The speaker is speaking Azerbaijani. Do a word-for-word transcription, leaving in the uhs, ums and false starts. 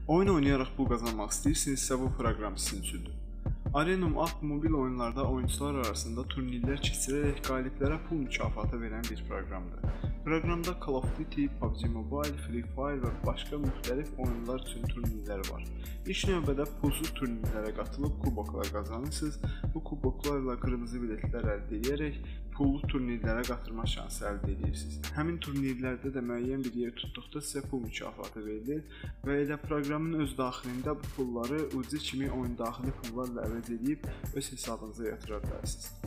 Oyun oynayaraq pul qazanmaq istəyirsinizsə bu proqram sizin üçündür. Arenum adlı mobil oyunlarda oyuncular arasında turnirlər keçirərək qaliblərə pul mükafatı verən bir proqramdır. Proqramda Call of Duty, P U B G Mobile, Free Fire və başqa müxtəlif oyunlar üçün turnirlər var. İlk növbədə pulsuz turnirlərə qatılıb kuboklar qazanırsınız. Bu kuboklarla qırmızı biletlər əldə edərək pullu turnirlərə qatılma şansı əldə edirsiniz. Həmin turnirlərdə də müəyyən bir yer tutduqda sizə pul mükafatı verilir və elə proqramın öz daxilində bu pulları ucu kimi oyun daxili pullarla əvəz edib öz hesabınıza yatıra bilərsiniz.